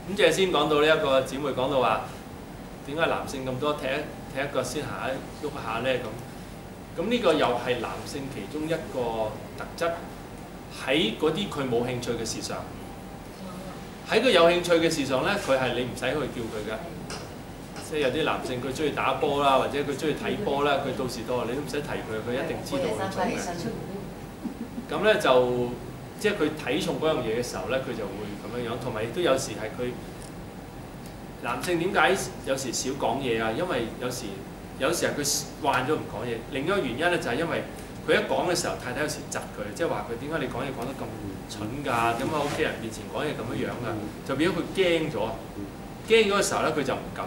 咁即係先講到呢一個姊妹講到話，點解男性咁多踢一腳先行喐一下咧咁？咁呢個又係男性其中一個特質，喺嗰啲佢冇興趣嘅事上，喺佢有興趣嘅事上咧，佢係你唔使去叫佢嘅。即係有啲男性佢中意打波啦，或者佢中意睇波啦，佢到時到你都唔使提佢，佢一定知道佢做嘅。咁咧就即係佢睇重嗰樣嘢嘅時候咧，佢就會咁樣樣。同埋亦都有時係佢男性點解有時少講嘢啊？因為有時係佢慣咗唔講嘢。另一個原因咧就係因為佢一講嘅時候，太太有時窒佢，即係話佢點解你講嘢講得咁蠢㗎？點解喺屋企人面前講嘢咁樣樣㗎？就變咗佢驚咗，驚咗嘅時候咧，佢就唔敢。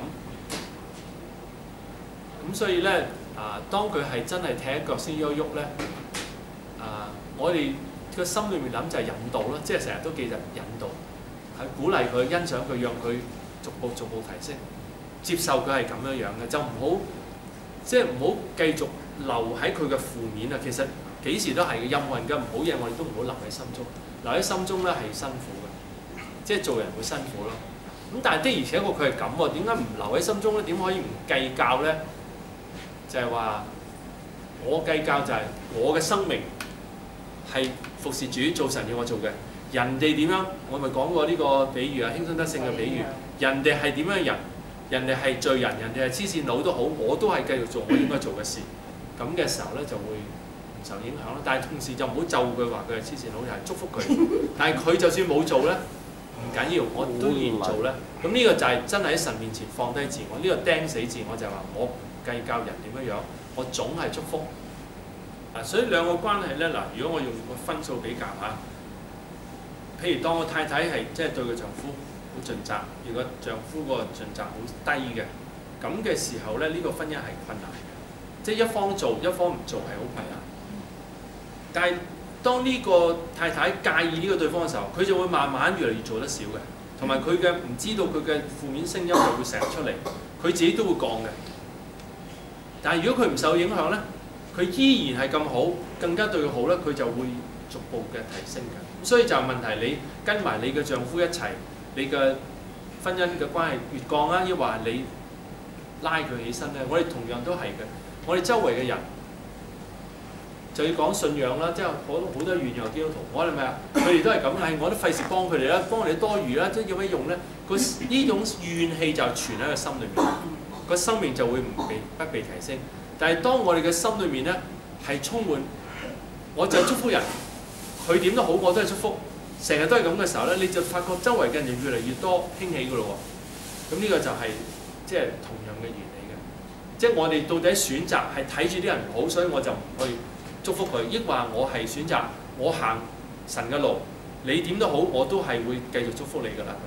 咁所以咧當佢係真係踢一腳先喐喐咧，我哋個心裏面諗就係引導啦，即係成日都記得引導，係鼓勵佢、欣賞佢，讓佢逐步提升，接受佢係咁樣樣嘅，就唔好即係唔好繼續留喺佢嘅負面啊。其實幾時都係嘅，任何人嘅唔好嘢，我哋都唔好留喺心中，留喺心中咧係辛苦嘅，即係做人會辛苦咯。咁但係的而且確佢係咁喎，點解唔留喺心中咧？點可以唔計較咧？就係話我計較就係我嘅生命係服侍主，做神要我做嘅。人哋點樣，我咪講過呢個比喻啊，輕鬆得勝嘅比喻。人哋係點樣人，人哋係罪人，人哋係黐線佬都好，我都係繼續做我應該做嘅事。咁嘅時候咧就會唔受影響咯。但係同時就唔好咒佢話佢係黐線佬，就係祝福佢。但係佢就算冇做咧，唔緊要，我都依然做咧。咁呢個就係真係喺神面前放低自我，呢個釘死自我就係話我計較人點樣樣，我總係祝福。所以兩個關係咧如果我用個分數比較嚇，譬如當我太太係即係對佢丈夫好盡責，如果丈夫個盡責好低嘅，咁嘅時候咧，呢個婚姻係困難嘅，即係一方做一方唔做係好困難。但係當呢個太太介意呢個對方嘅時候，佢就會慢慢越嚟越做得少嘅，同埋佢嘅唔知道佢嘅負面聲音就會成日出嚟，佢自己都會講嘅。但係如果佢唔受影響咧，佢依然係咁好，更加對佢好咧，佢就會逐步嘅提升嘅。所以就係問題，你跟埋你嘅丈夫一齊，你嘅婚姻嘅關係越降啦，抑或係你拉佢起身咧？我哋同樣都係嘅。我哋周圍嘅人就要講信仰啦，即係好多軟弱基督徒，我哋咪啊，佢哋都係咁，係我都費事幫佢哋啦，幫佢哋多餘啦，即係有咩用咧？呢種怨氣就存喺個心裏面。個生命就會不被提升，但係當我哋嘅心裏面咧係充滿，我就祝福人，佢點都好，我都係祝福，成日都係咁嘅時候咧，你就發覺周圍嘅人越嚟越多興起嘅咯喎。咁呢個就係即係同樣嘅原理嘅，即係我哋到底選擇係睇住啲人唔好，所以我就唔去祝福佢，抑或我係選擇我行神嘅路，你點都好，我都係會繼續祝福你㗎啦。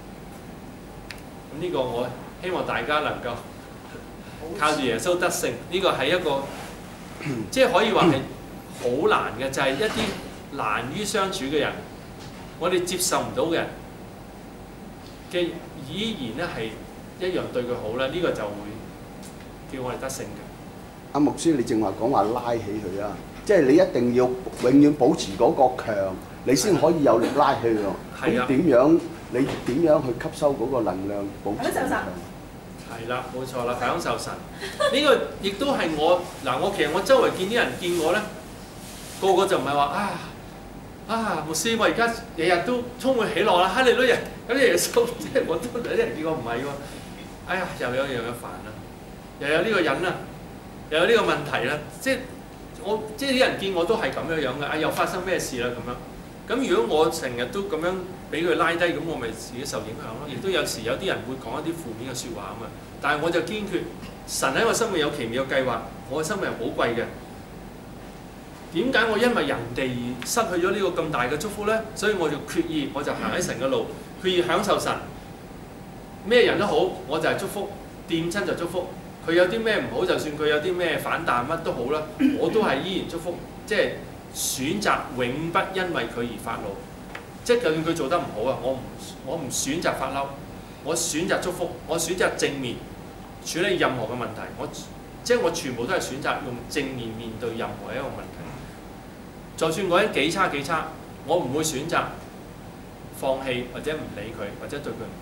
咁呢個我希望大家能夠靠住耶穌得勝，呢個係一個即係可以話係好難嘅，就係一啲難於相處嘅人，我哋接受唔到嘅人嘅依然咧係一樣對佢好咧，呢個就會叫我哋得勝嘅。 阿牧師，你正話講話拉起佢啊，即係你一定要永遠保持嗰個強，你先可以有力拉起佢喎。咁點樣？你點樣去吸收嗰個能量，保持強？ 係啦，冇錯啦，享受神。呢個亦都係我其實我周圍見啲人見我咧，個個就唔係話牧師，我而家日日都充滿喜樂啦，哈利路亞，咁耶穌，即係我都有啲人見我唔係喎。哎呀，又有一樣嘅煩啦，又有呢個人啦，又有呢個問題啦，即係啲人見我都係咁樣樣嘅，又發生咩事啦咁樣。咁如果我成日都咁樣俾佢拉低，咁我咪自己受影響咯。亦都有時有啲人會講一啲負面嘅説話啊嘛。但係我就堅決，神喺我生命有奇妙嘅計劃，我嘅生命係寶貴嘅。點解我因為人哋而失去咗呢個咁大嘅祝福咧？所以我就決意，我就行喺神嘅路，決意享受神。咩人都好，我就係祝福，掂親就祝福。佢有啲咩唔好，就算佢有啲咩反彈乜都好啦，我都係依然祝福，即係。選擇永不因為佢而發怒，即係就算佢做得唔好啊，我唔選擇發嬲，我選擇祝福，我選擇正面處理任何嘅問題，我全部都係選擇用正面面對任何一個問題。就算嗰人幾差，我唔會選擇放棄或者唔理佢或者對佢唔好。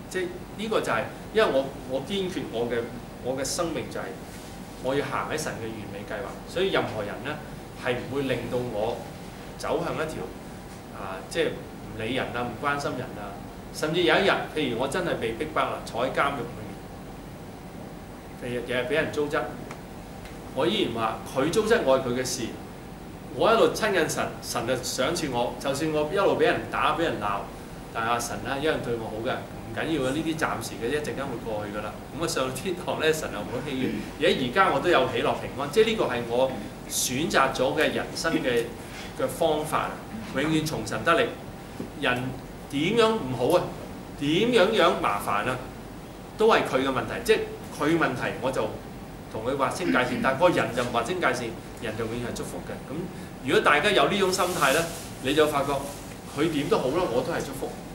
即係呢個就係、因為我堅決我嘅生命就係我要行喺神嘅完美計劃，所以任何人咧係唔會令到我走向一條即係唔理人啊、唔關心人啊，甚至有一日，譬如我真係被逼迫啦，坐喺監獄裏面，日日俾人糟質，我依然話佢糟質我係佢嘅事，我一路親近神，神就賞賜我，就算我一路俾人打、俾人鬧，但係神咧一樣對我好嘅。唔緊要嘅，呢啲暫時嘅，一陣間會過去㗎啦。咁啊上天堂咧，神又冇喜悅。而家我都有喜樂平安，即係呢個係我選擇咗嘅人生嘅方法，永遠從神得力。人點樣唔好啊？點樣麻煩啊？都係佢嘅問題，即係佢問題，我就同佢劃清界線。但係嗰個人就唔劃清界線，人就永遠係祝福嘅。咁如果大家有呢種心態咧，你就發覺佢點都好啦，我都係祝福。